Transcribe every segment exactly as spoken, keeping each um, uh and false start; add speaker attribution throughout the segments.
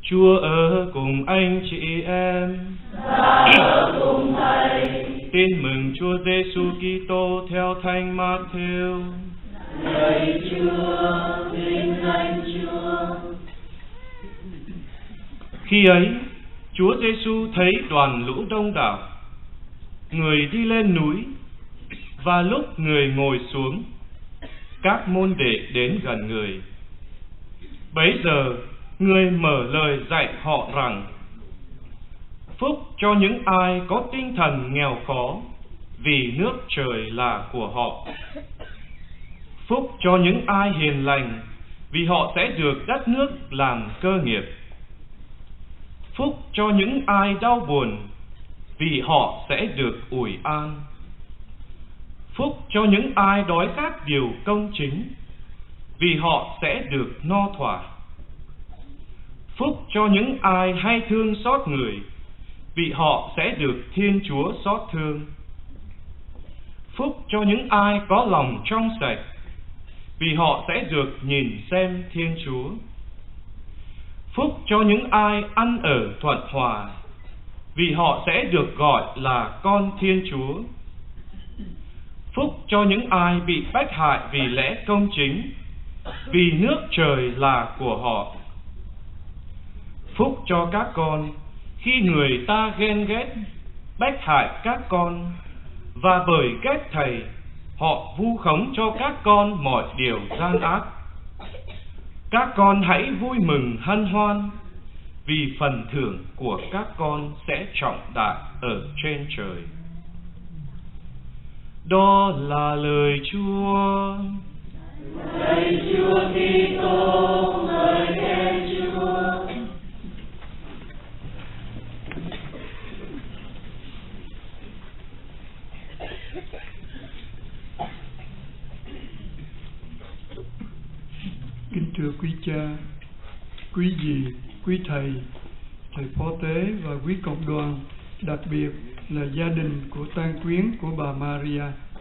Speaker 1: Chúa ở cùng anh chị em.
Speaker 2: Và ở cùng Thầy.
Speaker 1: Tin mừng Chúa Giêsu Kitô theo Thánh Mát-thêu.
Speaker 2: Lạy Chúa, vinh danh Chúa.
Speaker 1: Khi ấy, Chúa Giêsu thấy đoàn lũ đông đảo, người đi lên núi, và lúc người ngồi xuống, các môn đệ đến gần người. Bấy giờ, người mở lời dạy họ rằng: phúc cho những ai có tinh thần nghèo khó, vì nước trời là của họ. Phúc cho những ai hiền lành, vì họ sẽ được đất nước làm cơ nghiệp. Phúc cho những ai đau buồn, vì họ sẽ được ủi an. Phúc cho những ai đói khát điều công chính, vì họ sẽ được no thỏa. Phúc cho những ai hay thương xót người, vì họ sẽ được Thiên Chúa xót thương. Phúc cho những ai có lòng trong sạch, vì họ sẽ được nhìn xem Thiên Chúa. Phúc cho những ai ăn ở thuận hòa, vì họ sẽ được gọi là con Thiên Chúa. Phúc cho những ai bị bách hại vì lẽ công chính, vì nước trời là của họ. Phúc cho các con khi người ta ghen ghét, bách hại các con, và bởi ghét Thầy, họ vu khống cho các con mọi điều gian ác. Các con hãy vui mừng hân hoan, vì phần thưởng của các con sẽ trọng đại ở trên trời. Đó là lời Chúa.
Speaker 2: Lạy Chúa Kitô, ngợi khen Chúa.
Speaker 3: Kính thưa quý cha, quý dì, quý thầy, thầy phó tế và quý cộng đoàn, đặc biệt là gia đình của tang quyến của bà Maria.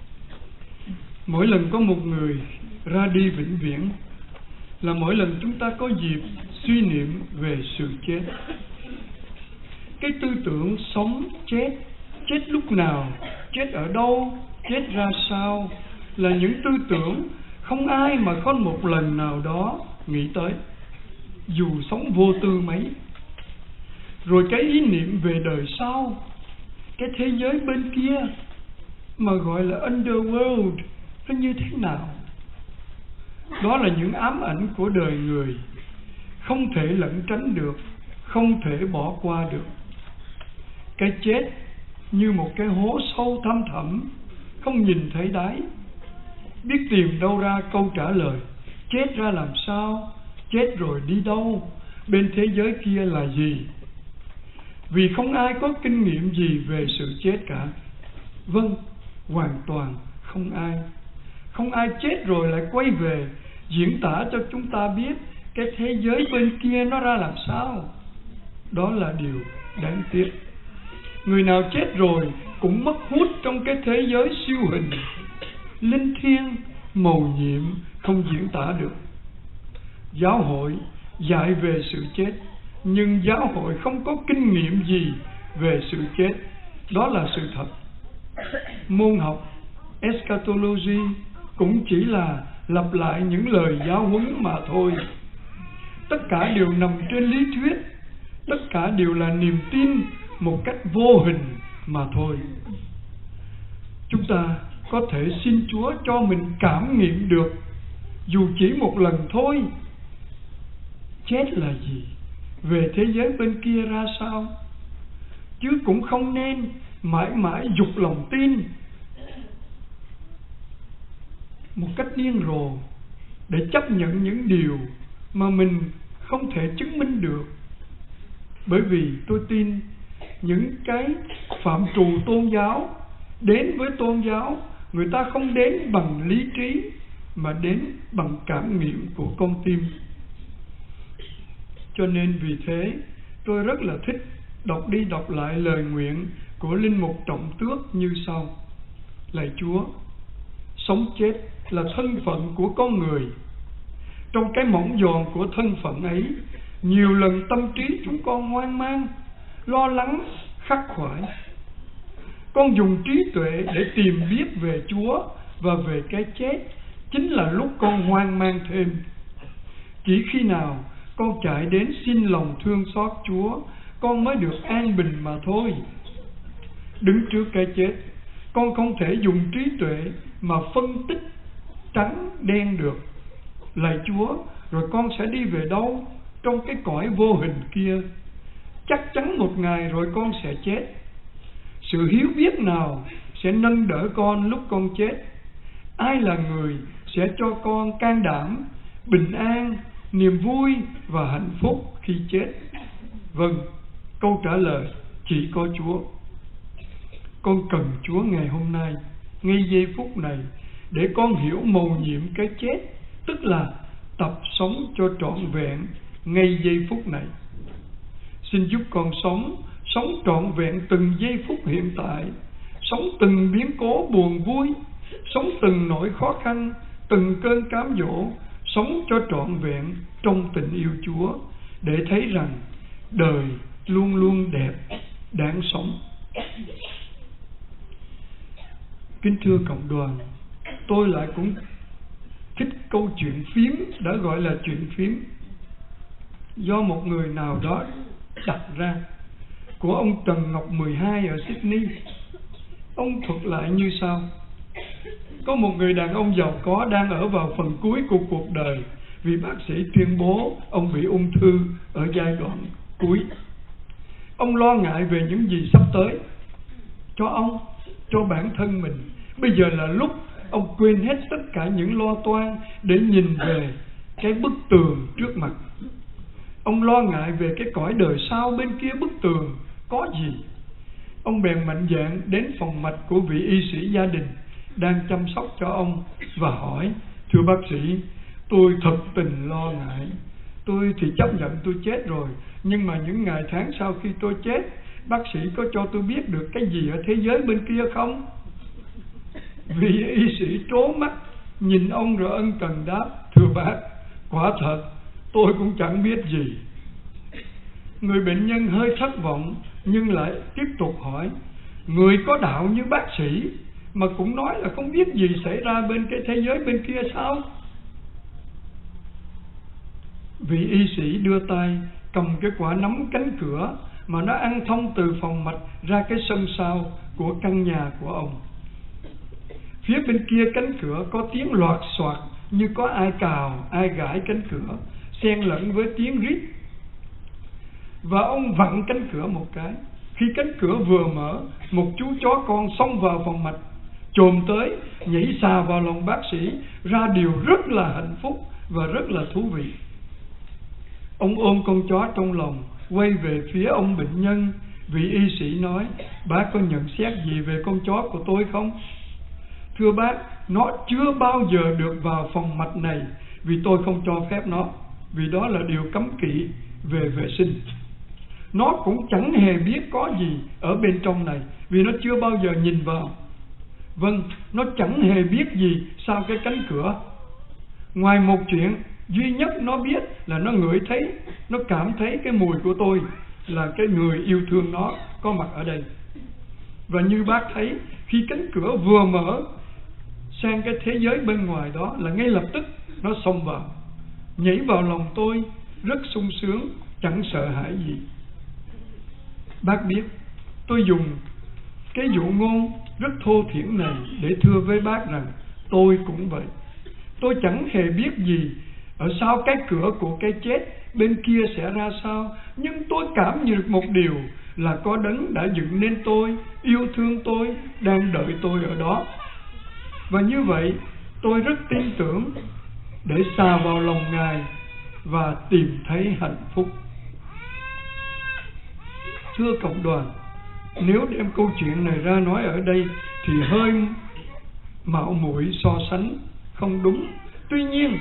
Speaker 3: Mỗi lần có một người ra đi vĩnh viễn là mỗi lần chúng ta có dịp suy niệm về sự chết. Cái tư tưởng sống, chết, chết lúc nào, chết ở đâu, chết ra sao là những tư tưởng không ai mà không một lần nào đó nghĩ tới, dù sống vô tư mấy. Rồi cái ý niệm về đời sau, cái thế giới bên kia mà gọi là underworld, nó như thế nào? Đó là những ám ảnh của đời người, không thể lẩn tránh được, không thể bỏ qua được. Cái chết như một cái hố sâu thăm thẳm, không nhìn thấy đáy, biết tìm đâu ra câu trả lời. Chết ra làm sao? Chết rồi đi đâu? Bên thế giới kia là gì? Vì không ai có kinh nghiệm gì về sự chết cả. Vâng, hoàn toàn không ai. Không ai chết rồi lại quay về diễn tả cho chúng ta biết cái thế giới bên kia nó ra làm sao. Đó là điều đáng tiếc. Người nào chết rồi cũng mất hút trong cái thế giới siêu hình, linh thiêng, mầu nhiệm, không diễn tả được. Giáo hội dạy về sự chết, nhưng giáo hội không có kinh nghiệm gì về sự chết. Đó là sự thật. Môn học eschatology cũng chỉ là lặp lại những lời giáo huấn mà thôi. Tất cả đều nằm trên lý thuyết, tất cả đều là niềm tin một cách vô hình mà thôi. Chúng ta có thể xin Chúa cho mình cảm nghiệm được, dù chỉ một lần thôi, chết là gì, về thế giới bên kia ra sao. Chứ cũng không nên mãi mãi dục lòng tin một cách điên rồ để chấp nhận những điều mà mình không thể chứng minh được. Bởi vì tôi tin những cái phạm trù tôn giáo, đến với tôn giáo, người ta không đến bằng lý trí mà đến bằng cảm nghiệm của con tim. Cho nên vì thế tôi rất là thích đọc đi đọc lại lời nguyện của Linh Mục Trọng Tước như sau: Lạy Chúa, sống chết là thân phận của con người. Trong cái mỏng giòn của thân phận ấy Nhiều lần tâm trí chúng con hoang mang, lo lắng, khắc khoải. Con dùng trí tuệ để tìm biết về Chúa và về cái chết. Chính là lúc con hoang mang thêm. Chỉ khi nào con chạy đến xin lòng thương xót Chúa, con mới được an bình mà thôi. Đứng trước cái chết, con không thể dùng trí tuệ mà phân tích trắng đen được. Lạy Chúa, rồi con sẽ đi về đâu trong cái cõi vô hình kia? Chắc chắn một ngày rồi con sẽ chết. Sự hiếu biết nào sẽ nâng đỡ con lúc con chết? Ai là người sẽ cho con can đảm, bình an, niềm vui và hạnh phúc khi chết? Vâng, câu trả lời chỉ có Chúa. Con cần Chúa ngày hôm nay, ngay giây phút này, để con hiểu mầu nhiệm cái chết, tức là tập sống cho trọn vẹn ngay giây phút này. Xin giúp con sống, sống trọn vẹn từng giây phút hiện tại, sống từng biến cố buồn vui, sống từng nỗi khó khăn, từng cơn cám dỗ, sống cho trọn vẹn trong tình yêu Chúa, để thấy rằng đời luôn luôn đẹp, đáng sống. Kính thưa cộng đoàn, tôi lại cũng thích câu chuyện phím, đã gọi là chuyện phím, do một người nào đó đặt ra, của ông Trần Ngọc mười hai ở Sydney. Ông thuật lại như sau: có một người đàn ông giàu có đang ở vào phần cuối của cuộc đời, vì bác sĩ tuyên bố ông bị ung thư ở giai đoạn cuối. Ông lo ngại về những gì sắp tới cho ông, cho bản thân mình. Bây giờ là lúc ông quên hết tất cả những lo toan để nhìn về cái bức tường trước mặt. Ông lo ngại về cái cõi đời sau bên kia bức tường có gì. Ông bèn mạnh dạn đến phòng mạch của vị y sĩ gia đình đang chăm sóc cho ông và hỏi: thưa bác sĩ, tôi thật tình lo ngại. Tôi thì chấp nhận tôi chết rồi, nhưng mà những ngày tháng sau khi tôi chết, bác sĩ có cho tôi biết được cái gì ở thế giới bên kia không? Vị y sĩ trố mắt nhìn ông rồi ân cần đáp: thưa bác, quả thật tôi cũng chẳng biết gì. Người bệnh nhân hơi thất vọng nhưng lại tiếp tục hỏi: người có đạo như bác sĩ mà cũng nói là không biết gì xảy ra bên cái thế giới bên kia sao? Vị y sĩ đưa tay cầm cái quả nắm cánh cửa mà nó ăn thông từ phòng mạch ra cái sân sau của căn nhà của ông. Phía bên kia cánh cửa có tiếng loạt soạt như có ai cào, ai gãi cánh cửa, xen lẫn với tiếng rít. Và ông vặn cánh cửa một cái. Khi cánh cửa vừa mở, một chú chó con xông vào phòng mạch, chồm tới, nhảy xà vào lòng bác sĩ, ra điều rất là hạnh phúc và rất là thú vị. Ông ôm con chó trong lòng, quay về phía ông bệnh nhân. Vị y sĩ nói: bác có nhận xét gì về con chó của tôi không? Thưa bác, nó chưa bao giờ được vào phòng mạch này vì tôi không cho phép nó, vì đó là điều cấm kỵ về vệ sinh. Nó cũng chẳng hề biết có gì ở bên trong này vì nó chưa bao giờ nhìn vào. Vâng, nó chẳng hề biết gì sau cái cánh cửa, ngoài một chuyện duy nhất nó biết là nó ngửi thấy, nó cảm thấy cái mùi của tôi, là cái người yêu thương nó có mặt ở đây. Và như bác thấy, khi cánh cửa vừa mở sang cái thế giới bên ngoài đó, là ngay lập tức nó xông vào, nhảy vào lòng tôi, rất sung sướng, chẳng sợ hãi gì. Bác biết tôi dùng cái dụ ngôn rất thô thiển này để thưa với bác rằng tôi cũng vậy. Tôi chẳng hề biết gì ở sau cái cửa của cái chết bên kia sẽ ra sao, nhưng tôi cảm nhận được một điều là có đấng đã dựng nên tôi, yêu thương tôi, đang đợi tôi ở đó. Và như vậy tôi rất tin tưởng để xà vào lòng Ngài và tìm thấy hạnh phúc. Thưa cộng đoàn, nếu đem câu chuyện này ra nói ở đây thì hơi mạo muội so sánh, không đúng. Tuy nhiên,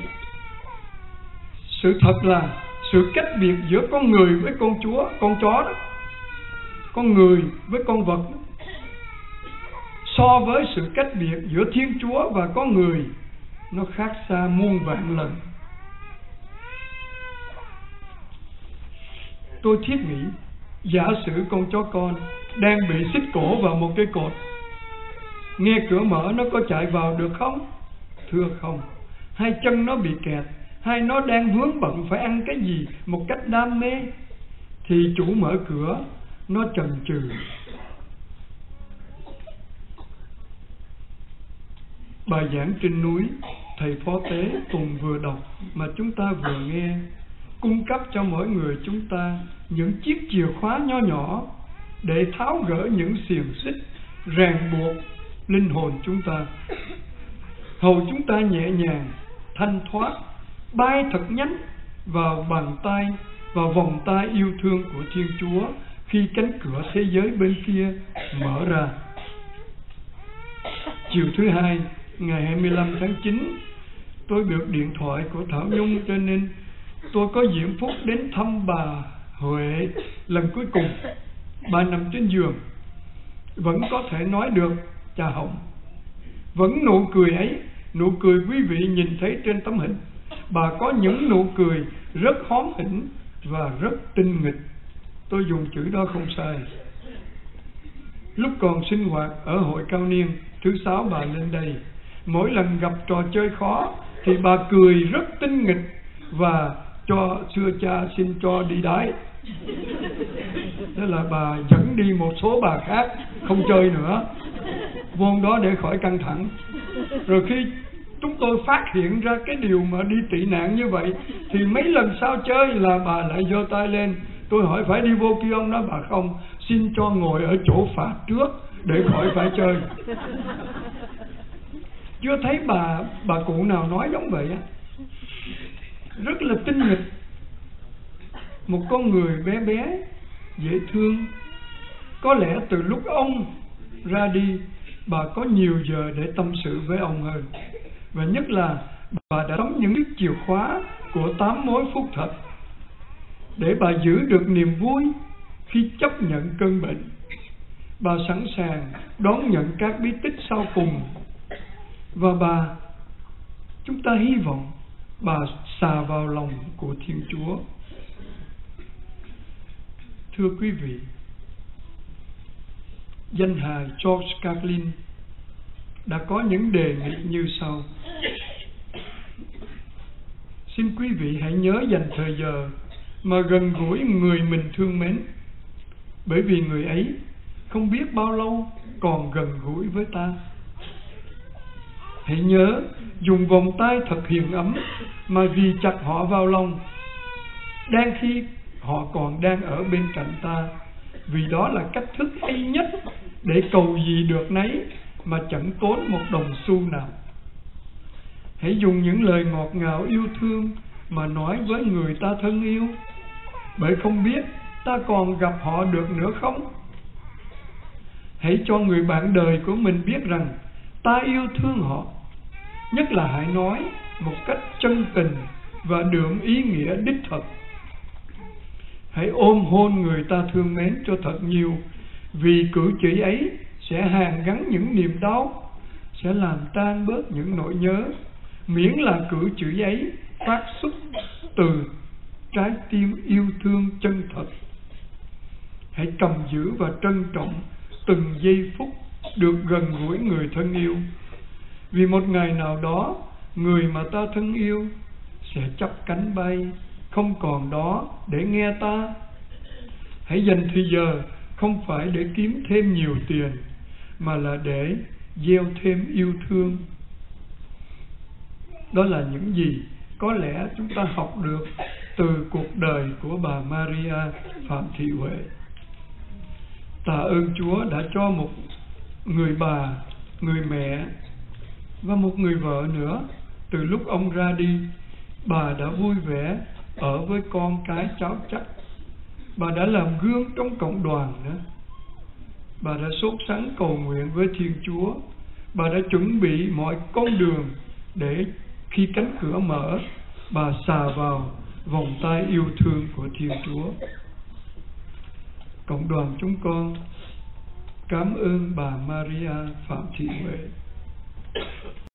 Speaker 3: sự thật là sự cách biệt giữa con người với con chúa, con chó đó, con người với con vật đó, so với sự cách biệt giữa Thiên Chúa và con người, nó khác xa muôn vạn lần. tôi thiết nghĩ, giả sử con chó con đang bị xích cổ vào một cái cột, nghe cửa mở nó có chạy vào được không? Thưa không. Hai chân nó bị kẹt, hay nó đang vướng bận phải ăn cái gì một cách đam mê, thì chủ mở cửa, nó chần chừ. Bài giảng trên núi thầy Phó Tế cùng vừa đọc mà chúng ta vừa nghe, cung cấp cho mỗi người chúng ta những chiếc chìa khóa nho nhỏ để tháo gỡ những xiềng xích ràng buộc linh hồn chúng ta, hầu chúng ta nhẹ nhàng, thanh thoát, bay thật nhanh vào bàn tay, vào vòng tay yêu thương của Thiên Chúa khi cánh cửa thế giới bên kia mở ra. Chiều thứ hai, ngày hai mươi lăm tháng chín, tôi được điện thoại của Thảo Nhung, cho nên tôi có diễm phúc đến thăm bà Huệ lần cuối cùng. Bà nằm trên giường, vẫn có thể nói được chà Hồng, vẫn nụ cười ấy, nụ cười quý vị nhìn thấy trên tấm hình. Bà có những nụ cười rất hóm hỉnh và rất tinh nghịch. Tôi dùng chữ đó không sai. Lúc còn sinh hoạt ở hội cao niên, thứ sáu bà lên đây, mỗi lần gặp trò chơi khó thì bà cười rất tinh nghịch và cho xưa cha xin cho đi đái. Đó là bà dẫn đi một số bà khác không chơi nữa, vốn đó để khỏi căng thẳng. Rồi khi chúng tôi phát hiện ra cái điều mà đi tị nạn như vậy, thì mấy lần sau chơi là bà lại giơ tay lên. Tôi hỏi phải đi vô kia ông đó, bà không, xin cho ngồi ở chỗ phạt trước để khỏi phải chơi. Chưa thấy bà bà cụ nào nói giống vậy á. Rất là tinh nghịch, một con người bé bé dễ thương. Có lẽ từ lúc ông ra đi, bà có nhiều giờ để tâm sự với ông hơn. Và nhất là bà đã nắm những chiếc chìa khóa của tám mối phúc thật để bà giữ được niềm vui khi chấp nhận cơn bệnh. Bà sẵn sàng đón nhận các bí tích sau cùng. Và bà, chúng ta hy vọng bà xà vào lòng của Thiên Chúa. Thưa quý vị, danh hài George Carlin đã có những đề nghị như sau. Xin quý vị hãy nhớ dành thời giờ mà gần gũi người mình thương mến, bởi vì người ấy không biết bao lâu còn gần gũi với ta. Hãy nhớ dùng vòng tay thật hiền ấm mà ghi chặt họ vào lòng, đang khi họ còn đang ở bên cạnh ta, vì đó là cách thức hay nhất để cầu gì được nấy mà chẳng tốn một đồng xu nào. Hãy dùng những lời ngọt ngào yêu thương mà nói với người ta thân yêu, bởi không biết ta còn gặp họ được nữa không. Hãy cho người bạn đời của mình biết rằng ta yêu thương họ. Nhất là hãy nói một cách chân tình và đượm ý nghĩa đích thực. Hãy ôm hôn người ta thương mến cho thật nhiều, vì cử chỉ ấy sẽ hàn gắn những niềm đau, sẽ làm tan bớt những nỗi nhớ, miễn là cử chỉ ấy phát xuất từ trái tim yêu thương chân thật. Hãy cầm giữ và trân trọng từng giây phút được gần gũi người thân yêu, vì một ngày nào đó người mà ta thân yêu sẽ chắp cánh bay, không còn đó để nghe ta. Hãy dành thời giờ không phải để kiếm thêm nhiều tiền, mà là để gieo thêm yêu thương. Đó là những gì có lẽ chúng ta học được từ cuộc đời của bà Maria Phạm Thị Huệ. Tạ ơn Chúa đã cho một người bà, người mẹ và một người vợ nữa. Từ lúc ông ra đi, bà đã vui vẻ ở với con cái cháu chắc. Bà đã làm gương trong cộng đoàn nữa. Bà đã sốt sắng cầu nguyện với Thiên Chúa. Bà đã chuẩn bị mọi con đường để khi cánh cửa mở, bà xà vào vòng tay yêu thương của Thiên Chúa. Cộng đoàn chúng con cảm ơn bà Maria Phạm Thị Huệ.